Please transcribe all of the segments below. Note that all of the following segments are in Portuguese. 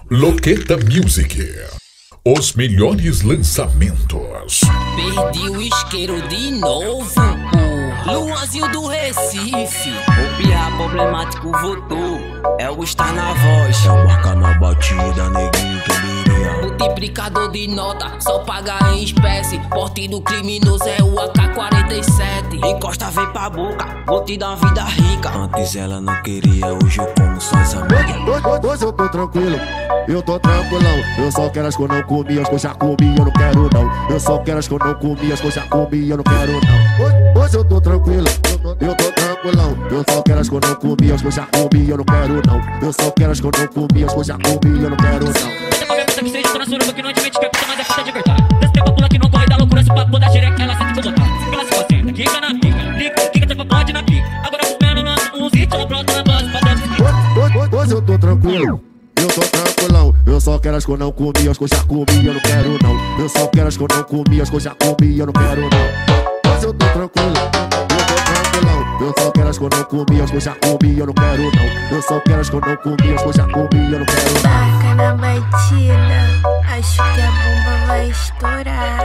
Loqueta Music. Os melhores lançamentos. Perdi o isqueiro de novo. Luanzinho do Recife. O pirra problemático votou. É o estar na voz. É o marca na batida, neguinho, que diria. Multiplicador de nota, só paga em espécie. Porte do criminoso é o AK-47. Encosta, vem pra boca, vou te dar uma vida rica. Antes ela não queria, hoje eu como suas amigas. Hoje eu tô tranquilo, eu tô tranquilão. Eu só quero as que eu não comi, as que eu já comi, eu não quero não. Eu só quero as que eu não comi, as que eu já comi, eu não quero não. Hoje eu tô tranquilo, eu tô tranquilão. Eu só quero as que eu não comi, as que eu já comi, eu não quero não. Eu só quero as que eu não comi, as que eu já comi, eu não quero não. Que seja, tô na suruba que não admite que é puta, mas é puta de verdade. Desse tempo pula que não corre da loucura, se papo da xereca, ela sente que eu botar. Ela se concentra, quica na pica, quica tipo pode na pica. Agora os menos lançam uns hits, ela brota na base pra dar. Hoje eu tô tranquilo, eu tô tranquilão. Eu só quero as que eu não comi, as que eu já comi, eu não quero não. Eu só quero as que eu não comi, as que eu já comi, eu não quero não. Hoje eu tô tranquilo, eu tô tranquilão. Eu só quero as que eu não comi, as que eu já comi, eu não quero não. Eu só quero as que eu não comi, as que eu já comi, eu não quero não. Taca na batida, acho que a bomba vai estourar.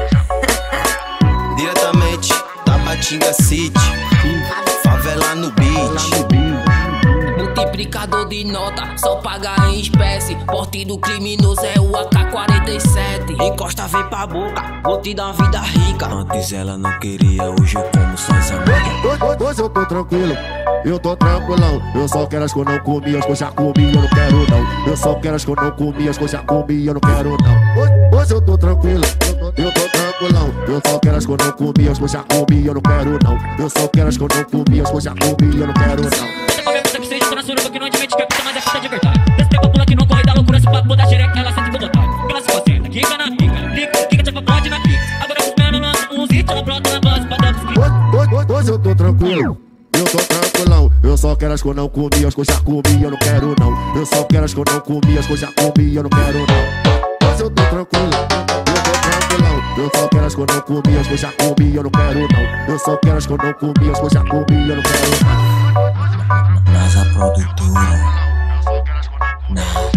Diretamente da Batinga City, favela no beat. Multiplicador de nota, só paga em espécie. Porte do criminoso é o AK-47. Encosta, vem pra boca, vou te dar uma vida rica. Antes ela não queria, hoje eu como suas amigas. Hoje eu tô tranquilo, eu tô tranquilão. Eu só quero as que eu não comi, as que eu já comi, eu não quero não. Eu só quero as que eu não comi, as que eu já comi, eu não quero não. Hoje eu tô tranquilo, eu tô tranquilão. Eu só quero as que eu não comi, as que eu já comi, eu não quero não. Eu só quero as que eu não comi, as que eu já comi, eu não quero não. Que seja, tô na suruba que não admite que é puta, mas é puta de verdade. Desse tempo pula que não corre da loucura, se papo da xereca, ela sente que eu botar. Ela se concentra, quica na pica, quica tipo pode na pica. Agora os menos lançam uns hits, ela brota na base pra dar. Hoje eu tô tranquilo, eu tô tranquilão. Eu só quero as que eu não comi, as que eu já comi, eu não quero não. Eu só quero as que eu não comi, as que eu já comi, eu não quero não. Hoje eu tô tranquilo, eu tô tranquilão. Eu só quero as que eu não comi, as que eu já comi, eu não quero não. Eu só quero as que eu não comi, as que eu já comi, eu não quero não. Mas a produtora não.